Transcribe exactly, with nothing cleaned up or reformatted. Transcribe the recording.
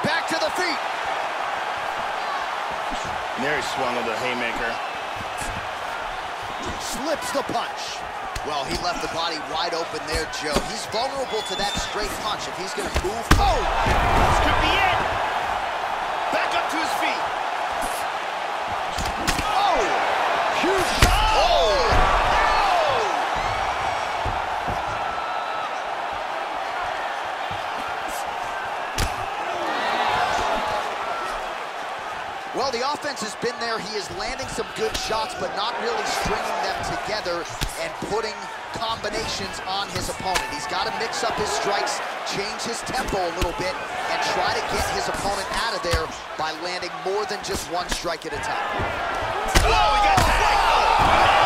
back to the feet. And there he swung with a haymaker. Slips the punch. Well, he left the body wide open there, Joe. He's vulnerable to that straight punch if he's going to move. Oh! This could be it. Back up to his feet. Oh! Huge shot! Oh! Well, the offense has been there. He is landing some good shots, but not really stringing them together and putting combinations on his opponent. He's got to mix up his strikes, change his tempo a little bit, and try to get his opponent out of there by landing more than just one strike at a time. Oh, he got tagged!